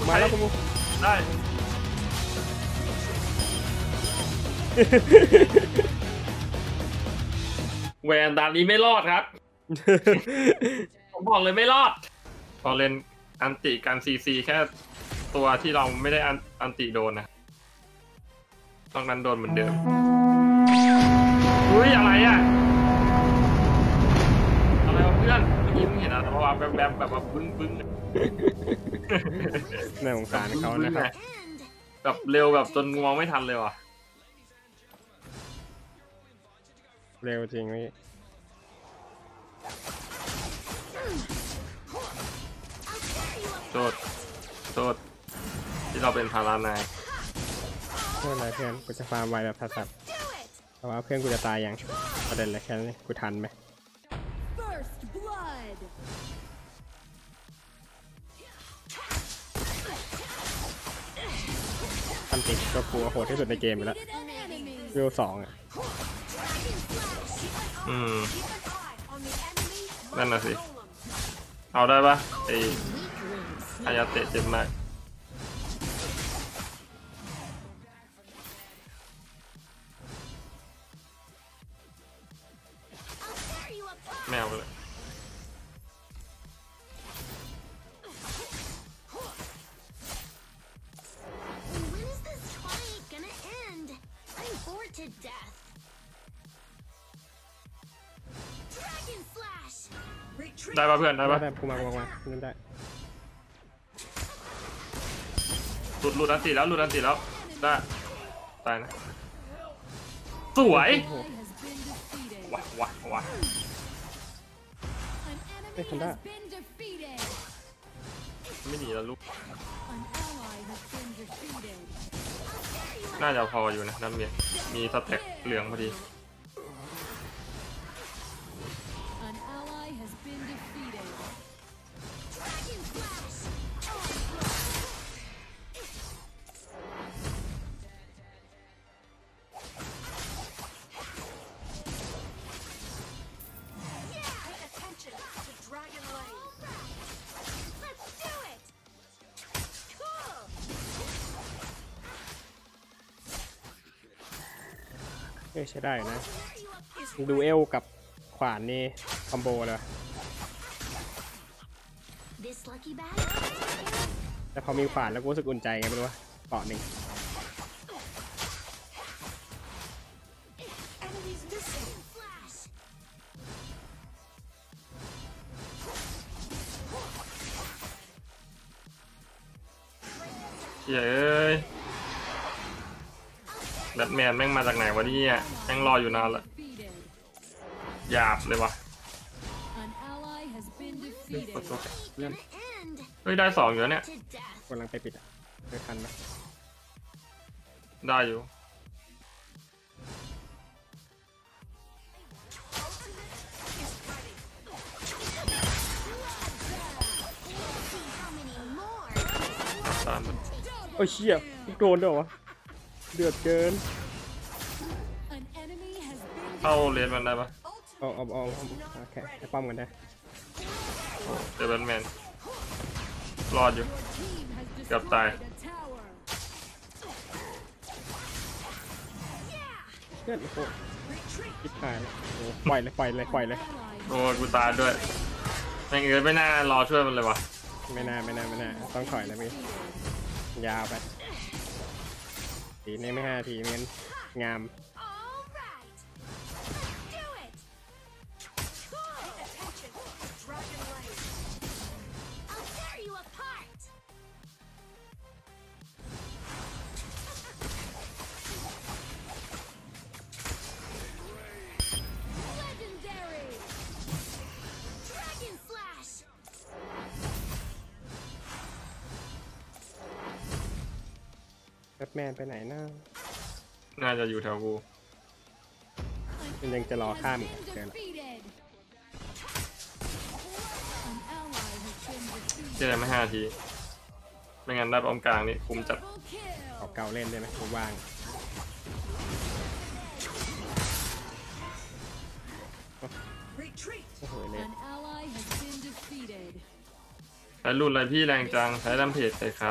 มาแล้วกูได้แวนดานนี้ไม่รอดครับ ผมบอกเลยไม่รอดพอเล่นอันติการซีแค่ตัวที่เราไม่ได้อันติโดนนะตรงนั้นโดนเหมือนเดิมอุ้ยอะไรอ่ะอะไรวะเพื่อนเมื่อกี้มึงเห็นอะไรวะแบบว่าบึ้งน่าสงสารเขานะครับแบบเร็วแบบจนมองไม่ทันเลยว่ะเร็วจริงพี่โทษที่เราเป็นพารานายเพื่อนอะไรเพื่อนกูจะฟาร์มไวแบบสัสๆแต่ว่าเพื่อนกูจะตายยังประเด็นอะไรแค่นี้กูทันไหมอันติตัวกูโหดที่สุดในเกมไปแล้ววิว2อ่ะนั่นน่ะสิเอาได้ปะไออายาเตะเจ็บมากแมวเลยได้ปะเพื่อนได้ปะได้กูมานั่นได้หลุดอันติแล้วได้ตายนะสวยว้าไม่ทันได้ไม่ดีแล้วลูกน่าจะพออยู่นะน้ำเมียมีสเต็กเหลืองพอดีใช้ได้นะดูเอลกับขวานนี่คอมโบเลยแต่พอมีขวานแล้วกูรู้สึกอุ่นใจไงไม่รู้ว่าเกาะหนึ่งเย้ยแบทแมนแม่งมาจากไหนวะเนี่ยแม่งรออยู่นานละหยาบเลยวะเฮ้ยได้2อยู่แล้วเนี่ยกำลังไปปิดอ่ะไม่ทันไหมได้อยู่ตามมันโอ้ยเชี่ยโดนด้วยวะเดือดเกินเข้าเลนมันได้ปะเอาโอเคให้ป้อมกันได้เจอแบทแมนรอดอยู่เกือบตายเพื่อนโอ้โหคิดหายเลยโอ้ปล่อยเลยโอ้กูตายด้วยแม่งไม่น่ารอช่วยมันเลยวะไม่น่าต้องถอยแล้วพี่ยาวไปทีนี้ไม่5 ทีมันงามแบทแมนไปไหนน่าจะอยู่แถวกูมันยังจะรอข้ามเกินเจอไม่5 ทีไม่งั้นได้ป้อมกลางนี่คุมจัดออกเก่าเล่นได้ไหมผมว่างโอ้โหเลยถช้รุ่นอะไรพี่แรงจังใช้ลำเพจเลยครับ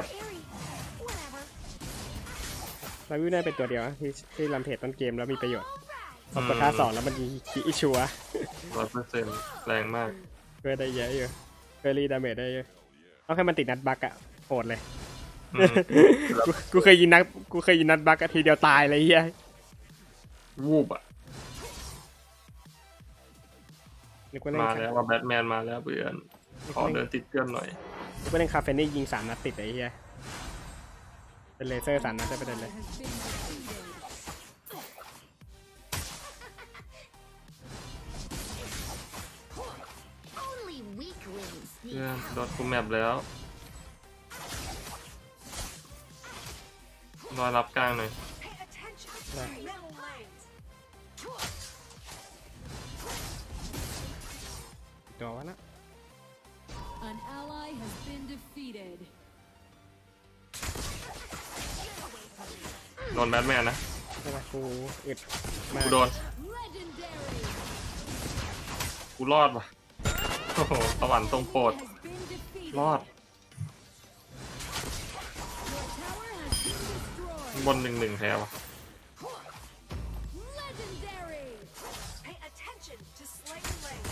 ลาวิวได้เป็นตัวเดียวนะที่ลำเพจต้นเกมแล้วมีประโยชน์พอกดท่า2แล้วมันยิงชัว 100%แรงมากเพื่อได้เยอะอยู่เพื่อรีดาเมจได้เยอะเอาแค่มันติดนัดบักอะโหดเลยอืมกูเคยยิงนัดบักอะทีเดียวตายเลยเฮียวูบอ่ะนึกว่าเล่นมาแล้วว่าแบทแมนมาแล้วเพื่อนขอเดินติดเครื่องหน่อยนึกว่าเล่นคาเฟนี่ยิง3 นัดติดไอ้เฮียเป็นเลเซอร์3 นัดได้ไปเลยเพื่อนโดนกูแมปแล้วรอรับกลางหน่อยตัววะนะ An ally has been defeated. โดนแบทแมนนะใช่ปะกูอึดมากกูโดน Legendary กูรอดว่ะโอ้โหสวรรค์ทรงโปรด has been defeated. รอด Your tower has been destroyed. บน1-1แพ้ว่ะ Legendary. Pay attention to Slayer Lane.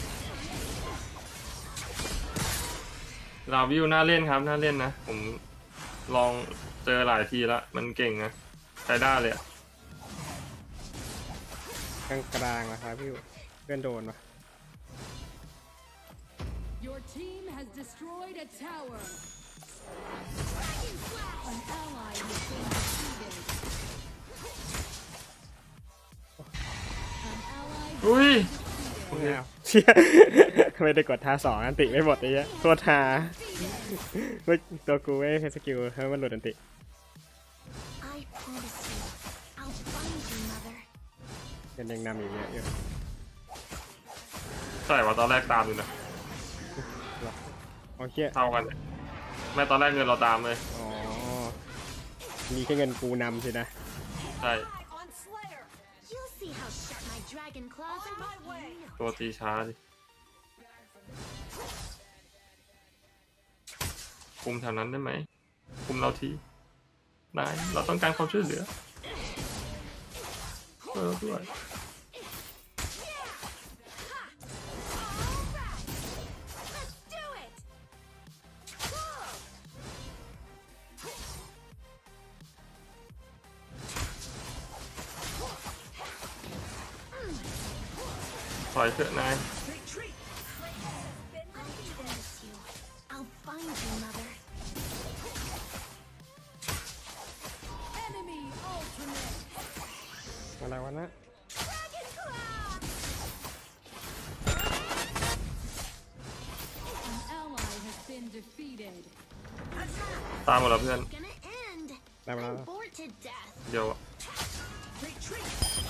ลาวิวน่าเล่นครับน่าเล่นนะ ผมลองเจอหลายทีแล้วมันเก่งนะใช้ได้เลยอะกลางนะครับพี่เพื่อนโดนวะ Your team has destroyed a tower. An ally has been defeated. An ally has อุ้ยไม่เอาเชี่ยไม่ได้กดท่า2อันติไม่หมดไอ้เหี้ยโคตรฮาไม่ตัวกูไม่ใช้สกิลให้มันหลุดอันติ I promise you, I'll find you, mother. ยังนำอยู่เยอะอยู่ใช่ว่าตอนแรกตามอยู่นะโอเคเท่ากันเลยแม่ตอนแรกเงินเราตามเลยอ๋อมีแค่เงินกูนำสินะใช่ On Slayer. You'll see how sharp my dragon claws On are. my way. ตัวตีช้าดิคุมแถวนั้นได้ไหมคุมเราทีนายเราต้องการความช่วยเหลือด้วย Let's do it. ถอยเถอะนาย Retreat. I promise you, I'll find you, mother. enemy ultimate. อะไรวะนะ Dragon claw. An ally has been defeated. ตามหมดแล้วเพื่อน Gonna end. ได้มาแล้ว I'm bored to death. เดี๋ยว Retreat.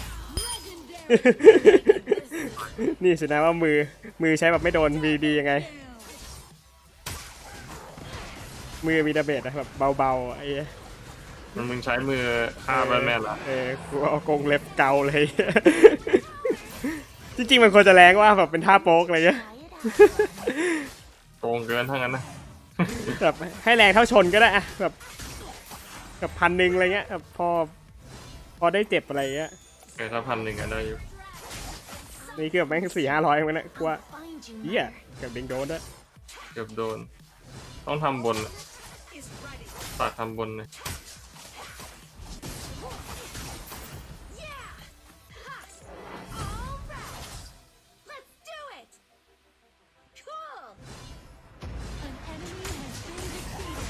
Legendary. นี่สินะว่ามือใช้แบบไม่โดนดียังไง มือมีดาเมจนะแบบเบาๆไอ้เหี้ยมึงใช้มือฆ่าแบทแมนละกูเอากรงเล็บเกาเลย จริงๆมันควรจะแรงว่าแบบเป็นท่าโป๊กอะไรเงี้ย Try it out. โกงเกินทั้งนั้นนะแบบให้แรงเท่าชนก็ได้อะแบบ1,000อะไรเงี้ยแบบพอได้เจ็บอะไรเงี้ยเกินถ้า1,000อะได้อยู่นี่คือแบบแม่ง400-500เองนะกูว่า Find you, เหี้ย mother. เกับดิงโดนด้วยเกือบโดน ต้องทำบนอะ Is ready. ฝากทำบนเลย Yeah. Ha. All right. Let's do it. Cool. An enemy has been defeated.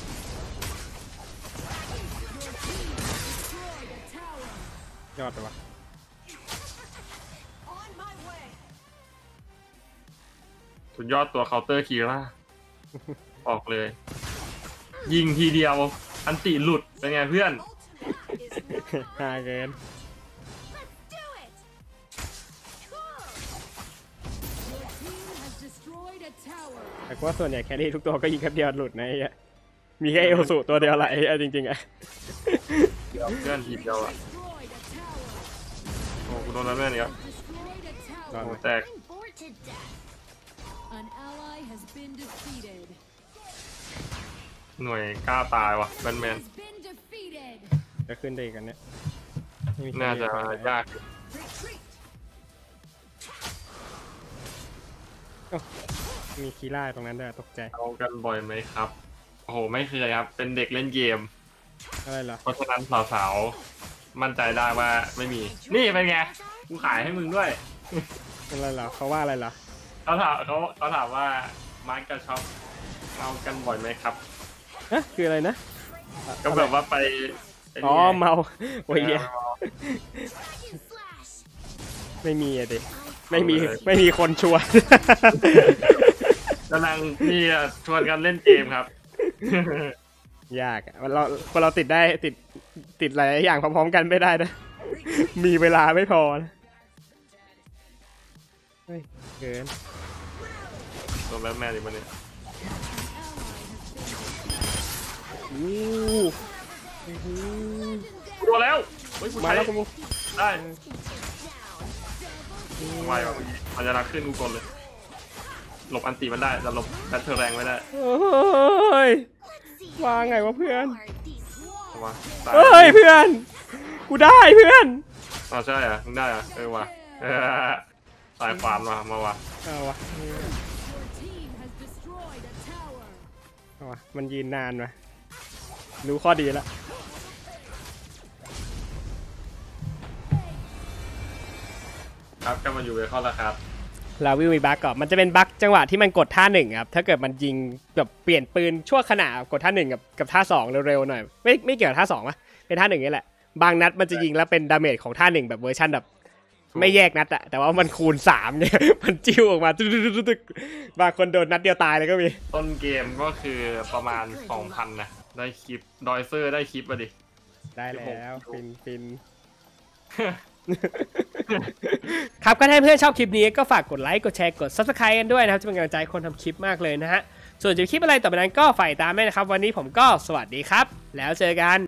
Your team has destroyed a tower. ยอดเลยวะ On my way. สุดยอดตัวเคาน์เตอร์คีร่าออกเลย ยิงทีเดียว อันติหลุด เป็นไงเพื่อน Ultimate is not ฮาเกิน Let's do it. Cool. Your team has destroyed a tower. แต่กูว่าส่วนใหญ่แครี่ทุกตัวก็ยิงแค่เดียวหลุดนะไอ้เหี้ยมีแค่เอลสูตัวเดียวแหละไอ้เหี้ยจริงๆอะเดี๋ยวเพื่อนทีเดียวอะ Destroyed a tower. โอ้กูโดนแบทแมนเนี่ย Destroyed a ยอด tower. โอ้เลยแตก I'm bored to death. An ally has been defeated. หน่วยกล้าตายว่ะแบนแมน has been defeated. จะขึ้นได้อีกกันเนี่ยไม่มีน่าจะใครเรียกยาก Retreat. มีคีร่าตรงนั้นด้วยตกใจเอากันบ่อยไหมครับ โอ้โหไม่เคยครับ เป็นเด็กเล่นเกมอะไรเหรอเพราะฉะนั้นสาวๆมั่นใจได้ว่าไม่มี นี่เป็นไงกูขายให้มึงด้วยอะไรเหรอเขาว่าอะไรเหรอเขาถามว่ามาร์กกับช็อปเอากันบ่อยไหมครับฮะคืออะไรนะก็แบบว่าไปไนี่อ๋อไงเมาโอ้ยเอเหี้ยอ Dragon slash. ไม่มีอะดิ I ไม่มีคนชวนกำลังนี่ชวนกันเล่นเกมครับยากอะเราติดได้ติดหลายอย่างพร้อมๆกันไม่ได้นะ มีเวลาไม่พอนะเฮ้ยเกินตัวแบทแมนอีกวันนี้อู้หูตัวแล้วเฮ้ยกูมาใช้แล้วคุณมุกได้ can take down. ไวกว่าเมื่อกี้มันจะรักขึ้นกูกดเลย หลบอันตีมันได้แต่หลบแบทเทอร์แรงไม่ได้เฮ้ย Let's see ว่าไงวะเพื่อน who are these เอามาตายเฮ้ยเพื่อน กูได้เพื่อนอ๋อใช่เหรอมึงได้เหรอว่ะเออสายขวานมาว่ะเอาวะ Your team has destroyed a tower. เอาวะมันยืนนานวะรู้ข้อดีแล้วครับก็มาอยู่ในข้อราคาลาวิวมีบั๊กก่อนมันจะเป็นบั๊กจังหวะที่มันกดท่าหนึ่งครับถ้าเกิดมันยิงแบบเปลี่ยนปืนชั่วขณะกดท่าหนึ่งกับท่าสองเร็วๆหน่อยไม่เกี่ยวกับท่าสองวะเป็นท่าหนึ่งนี่แหละบางนัดมันจะยิงแล้วเป็นดาเมจของท่าหนึ่งแบบเวอร์ชันแบบไม่แยกนัดอะแต่ว่ามันคูณ3เนี่ย มันจิ้วออกมาตึกบางคนโดนนัดเดียวตายเลยก็มีต้นเกมก็คือประมาณ 2,000 นะ ได้คลิป ดอยเซอร์ได้คลิปมาดิได้แล้วฟิน ครับก็ถ้าเพื่อนชอบคลิปนี้ก็ฝากกดไลค์กดแชร์กด Subscribe กันด้วยนะครับจะเป็นกำลังใจให้คนทำคลิปมากเลยนะฮะส่วนจะคลิปอะไรต่อไปนั้นก็ฝ่ายตามด้วยนะครับวันนี้ผมก็สวัสดีครับแล้วเจอกัน